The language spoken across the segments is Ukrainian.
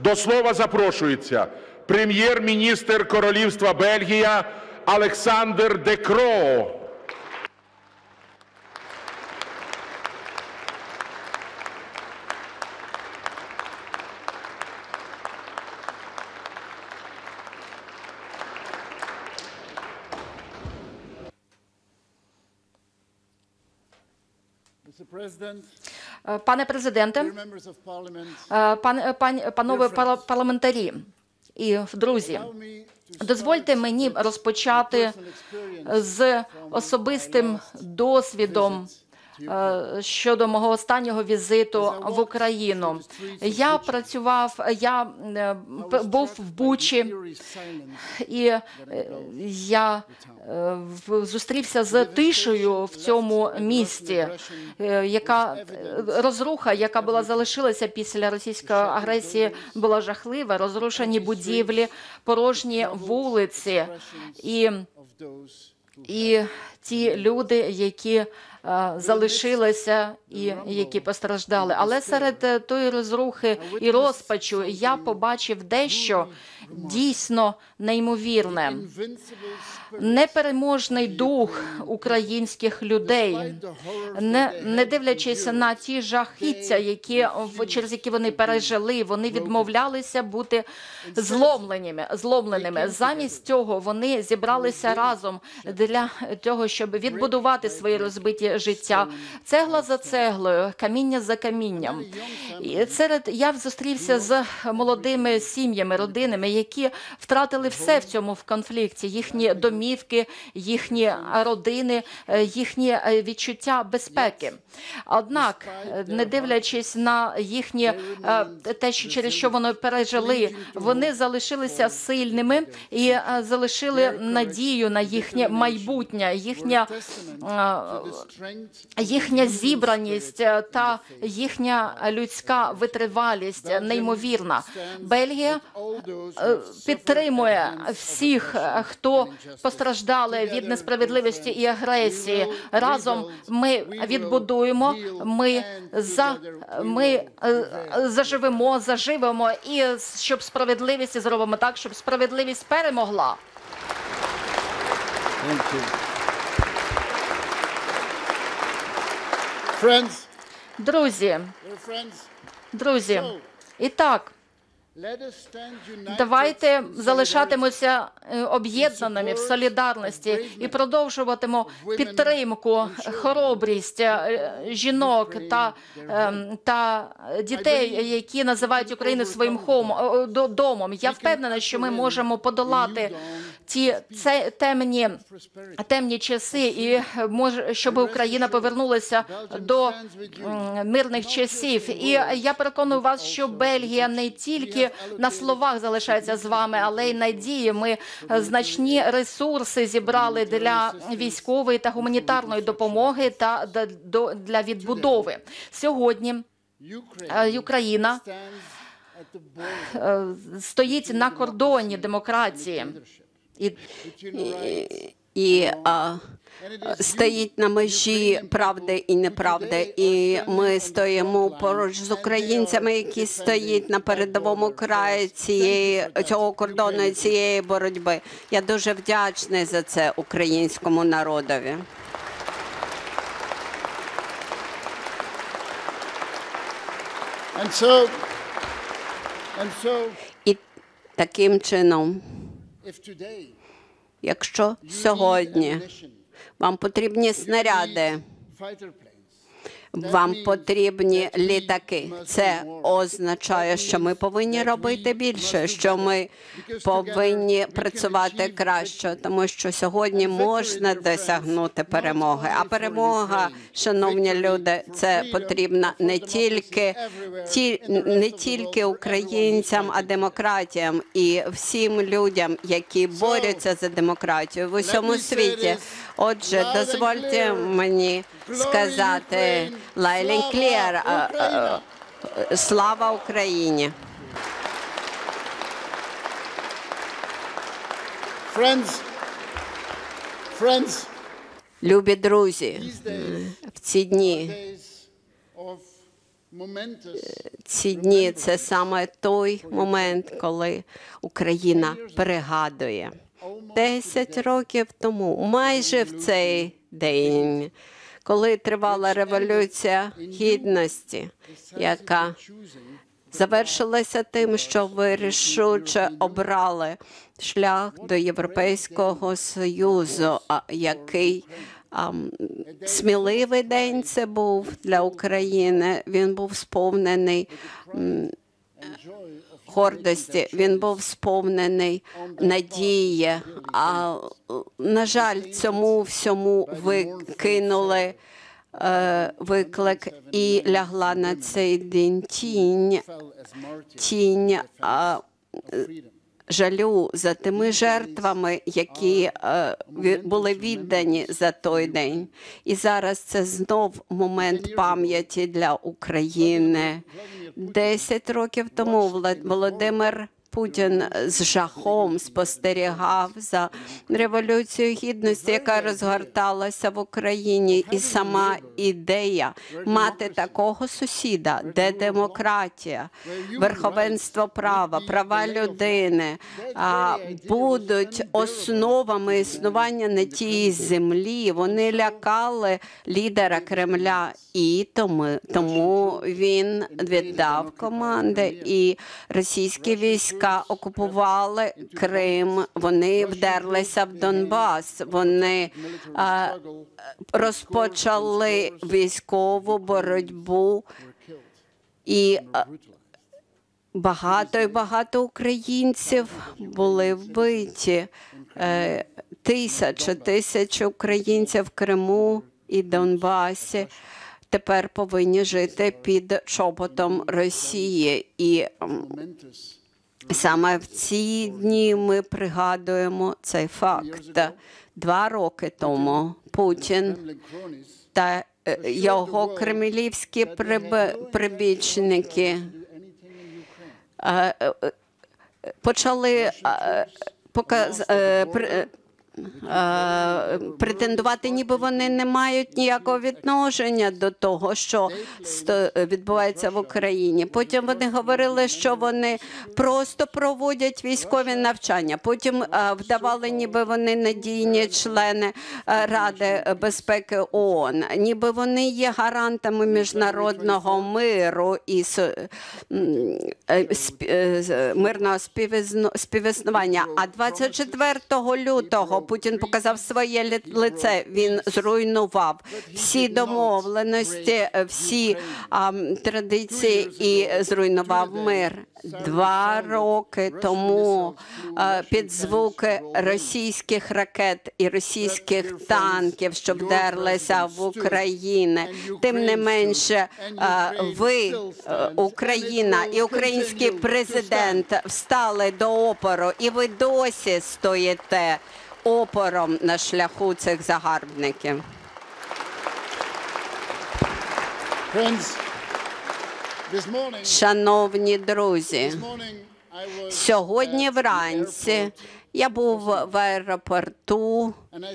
До слова запрошується прем'єр-міністр Королівства Бельгія Олександр Де Кроо. Пане президенте, панове парламентарі і друзі, дозвольте мені розпочати з особистим досвідом щодо мого останнього візиту в Україну. Я був в Бучі, і я зустрівся з тишею в цьому місті, розруха, яка залишилася після російської агресії, була жахлива, розрушені будівлі, порожні вулиці і ті люди, які залишилися і які постраждали. Але серед тої розрухи і розпачу я побачив дещо дійсно неймовірне. Непереможний дух українських людей, не дивлячись на ті жахіття, через які вони пережили, вони відмовлялися бути зломленими. Замість цього вони зібралися разом для того, щоб відбудувати свої розбиті життя. Цегла за цеглою, каміння за камінням. Я зустрівся з молодими сім'ями, родинами, які втратили все в цьому конфлікті. Їхні домівки, їхні родини, їхні відчуття безпеки. Однак, не дивлячись на через що вони пережили, вони залишилися сильними і залишили надію на їхнє майбутнє, їхня зібраність та їхня людська витривалість неймовірна. Бельгія підтримує всіх, хто постраждали від несправедливості і агресії. Разом ми відбудуємо, ми заживемо і щоб справедливість, зробимо так, щоб справедливість перемогла. Друзі, і так, давайте залишатимемося об'єднаними в солідарності і продовжуватимемо підтримку, хоробрість жінок та дітей, які називають Україну своїм домом. Я впевнена, що ми можемо подолати ті темні часи і щоб Україна повернулася до мирних часів. І я переконую вас, що Бельгія не тільки на словах залишається з вами, але й надії. Ми значні ресурси зібрали для військової та гуманітарної допомоги та для відбудови. Сьогодні Україна стоїть на кордоні демократії і стоїть на межі правди і неправди. І ми стоїмо поруч з українцями, які стоять на передовому краї цього кордону і цієї боротьби. Я дуже вдячний за це українському народові. І таким чином, якщо сьогодні вам потрібні снаряди, вам потрібні літаки, це означає, що ми повинні робити більше, що ми повинні працювати краще, тому що сьогодні можна досягнути перемоги. А перемога, шановні люди, це потрібна не тільки українцям, а демократіям і всім людям, які борються за демократію в усьому світі. Отже, дозвольте мені сказати loud and clear, слава Україні! Любі друзі, в ці дні Ці дні – це саме той момент, коли Україна пригадує. 10 років тому, майже в цей день, коли тривала Революція Гідності, яка завершилася тим, що ви рішуче обрали шлях до Європейського Союзу, який сміливий день це був для України. Він був сповнений гордості, він був сповнений надії. А, на жаль, цьому всьому ви кинули виклик і лягла на цей день тінь жалю за тими жертвами, які були віддані за той день. І зараз це знов момент пам'яті для України. 10 років тому Володимир Путін з жахом спостерігав за Революцією Гідності, яка розгорталася в Україні. І сама ідея мати такого сусіда, де демократія, верховенство права, права людини будуть основами існування на тій землі. Вони лякали лідера Кремля, і тому він віддав команди, і російські війська окупували Крим, вони вдерлися в Донбас, вони розпочали військову боротьбу, і багато українців були вбиті. Тисячі українців в Криму і Донбасі тепер повинні жити під чоботом Росії. І саме в ці дні ми пригадуємо цей факт. 2 роки тому Путін та його кремлівські прибічники почали претендувати, ніби вони не мають ніякого відношення до того, що відбувається в Україні. Потім вони говорили, що вони просто проводять військові навчання. Потім вдавали, ніби вони надійні члени Ради безпеки ООН, ніби вони є гарантами міжнародного миру і мирного співіснування. А 24 лютого Путін показав своє лице, він зруйнував всі домовленості, всі традиції і зруйнував мир. 2 роки тому під звуки російських ракет і російських танків, що вдерлися в Україну. Тим не менше, ви, Україна і український президент встали до опору, і ви досі стоїте опором на шляху цих загарбників. Шановні друзі, сьогодні вранці я був в аеропорту,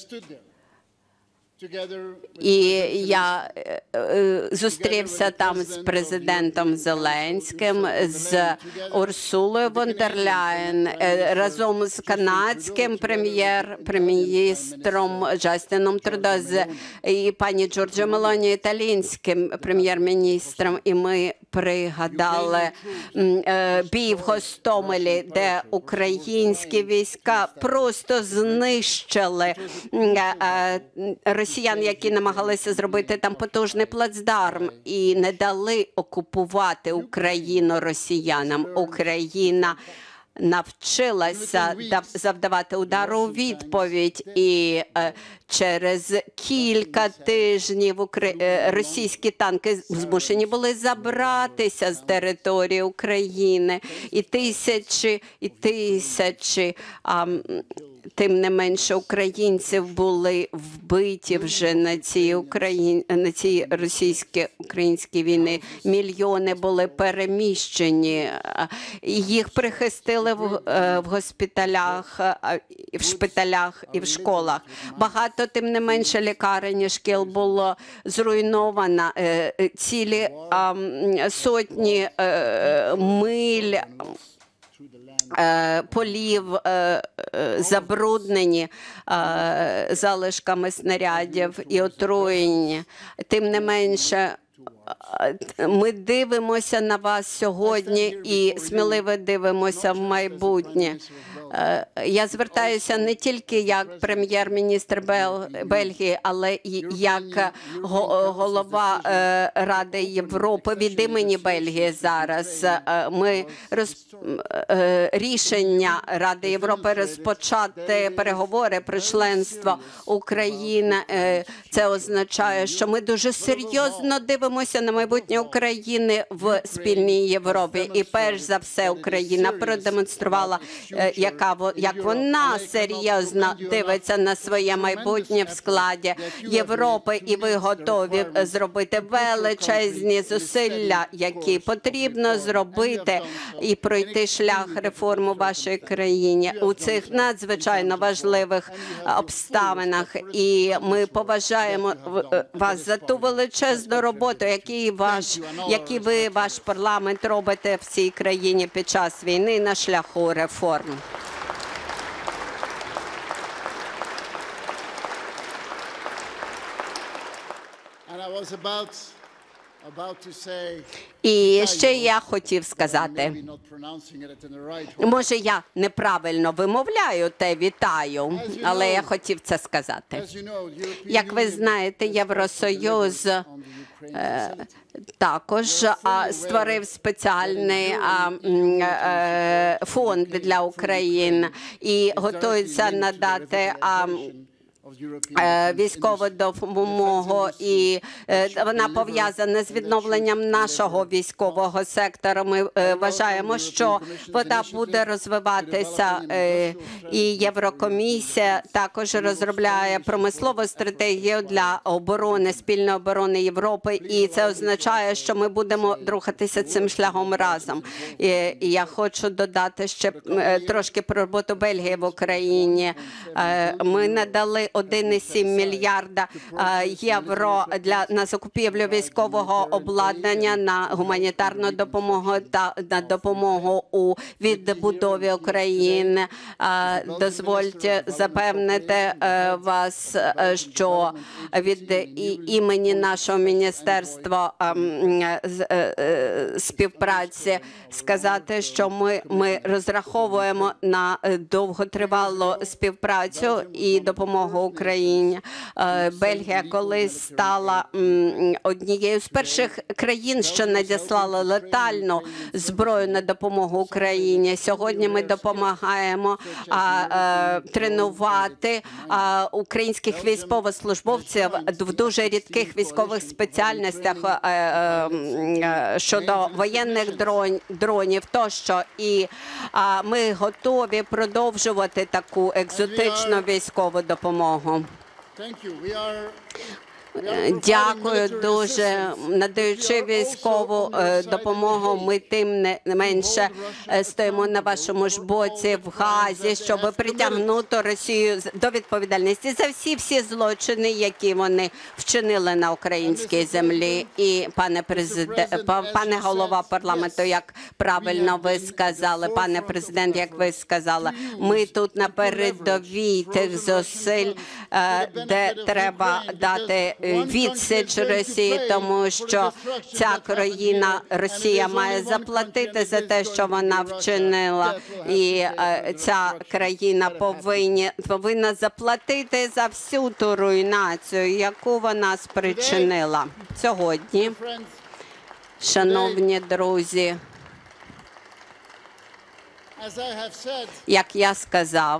і я зустрівся там з президентом Зеленським, з Урсулою фон дер Ляєн, разом з канадським прем'єр-міністром Джастіном Трудо і пані Джорджо Мелоні, італійським прем'єр-міністром. І ми пригадали бій в Гостомелі, де українські війська просто знищили росіян, які намагалися зробити там потужний плацдарм, і не дали окупувати Україну росіянам. Україна навчилася завдавати удару у відповідь, і через кілька тижнів російські танки змушені були забратися з території України, і тисячі тим не менше українців були вбиті вже на цій російсько-українській війні. Мільйони були переміщені. Їх прихистили в госпіталях, в шпиталях і в школах. Багато, тим не менше, лікарень і шкіл було зруйновано. Цілі сотні миль полів забруднені залишками снарядів і отруєння. Тим не менше, ми дивимося на вас сьогодні і сміливо дивимося в майбутнє. Я звертаюся не тільки як прем'єр-міністр Бельгії, але і як голова Ради Європи від імені Бельгії зараз. Рішення Ради Європи розпочати переговори про членство України. Це означає, що ми дуже серйозно дивимося на майбутнє України в спільній Європі. І перш за все Україна продемонструвала, як вона серйозно дивиться на своє майбутнє в складі Європи, і ви готові зробити величезні зусилля, які потрібно зробити і пройти шлях реформ у вашій країні у цих надзвичайно важливих обставинах. І ми поважаємо вас за ту величезну роботу, які ви, ваш парламент, робите в цій країні під час війни на шляху реформ. І ще я хотів сказати, може я неправильно вимовляю те «вітаю», але я хотів це сказати. Як ви знаєте, Євросоюз також створив спеціальний фонд для України і готується надати військову допомогу, і вона пов'язана з відновленням нашого військового сектору. Ми вважаємо, що вона буде розвиватися, і Єврокомісія також розробляє промислову стратегію для оборони, спільної оборони Європи, і це означає, що ми будемо рухатися цим шляхом разом. І я хочу додати ще трошки про роботу Бельгії в Україні. Ми надали 1,7 мільярда євро на закупівлю військового обладнання, на гуманітарну допомогу та на допомогу у відбудові України. Дозвольте запевнити вас, що від імені нашого Міністерства співпраці сказати, що ми розраховуємо на довготривалу співпрацю і допомогу Україні. Бельгія колись стала однією з перших країн, що надіслала летальну зброю на допомогу Україні. Сьогодні ми допомагаємо тренувати українських військовослужбовців в дуже рідких військових спеціальностях щодо воєнних дронів тощо. І ми готові продовжувати таку екзотичну військову допомогу. Дякую дуже. Надаючи військову допомогу, ми тим не менше стоїмо на вашому ж боці в Гаазі, щоб притягнути Росію до відповідальності за всі злочини, які вони вчинили на українській землі. І пане голова парламенту, як правильно ви сказали, пане президент, як ви сказали, ми тут на передовій тих зусиль, де треба дати відсіч Росії, тому що ця країна, Росія, має заплатити за те, що вона вчинила, і ця країна повинна заплатити за всю ту руйнацію, яку вона спричинила. Сьогодні, шановні друзі, як я сказав,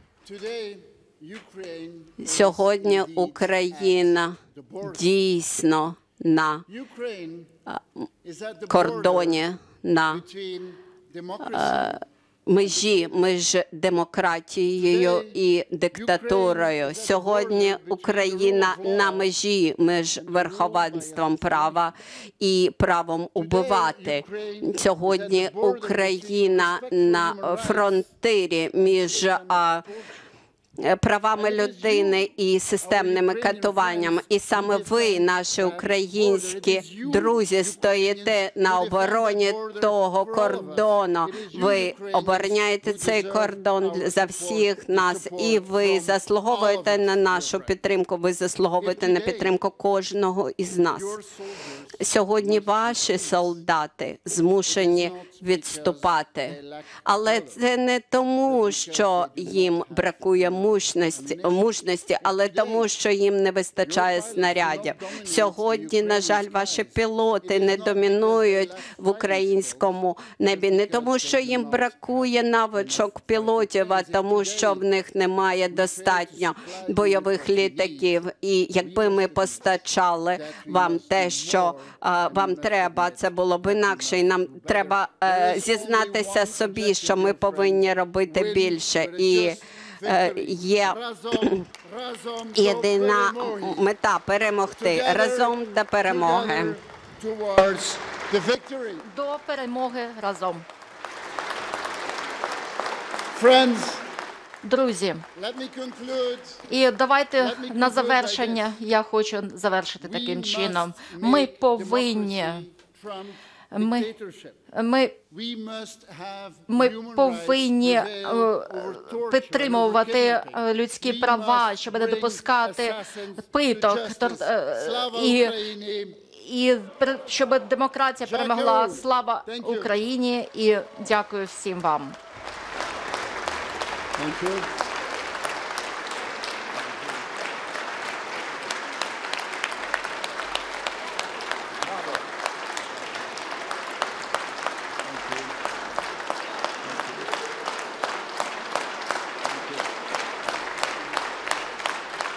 сьогодні Україна дійсно на кордоні, на межі між демократією і диктатурою. Сьогодні Україна на межі між верховенством права і правом убивати. Сьогодні Україна на фронтирі між правами людини і системними катуваннями. І саме ви, наші українські друзі, стоїте на обороні того кордону. Ви обороняєте цей кордон за всіх нас, і ви заслуговуєте на нашу підтримку, ви заслуговуєте на підтримку кожного із нас. Сьогодні ваші солдати змушені відступати. Але це не тому, що їм бракує мужності, але тому, що їм не вистачає снарядів. Сьогодні, на жаль, ваші пілоти не домінують в українському небі. Не тому, що їм бракує навичок пілотів, а тому, що в них немає достатньо бойових літаків. І якби ми постачали вам те, що вам треба, це було б інакше. І нам треба зізнатися собі, що ми повинні робити більше. І є єдина мета – перемогти. Разом до перемоги. До перемоги разом. Друзі, і давайте на завершення, я хочу завершити таким чином. Ми повинні підтримувати людські права, щоб не допускати питок, і щоб демократія перемогла. Слава Україні і дякую всім вам. Thank you.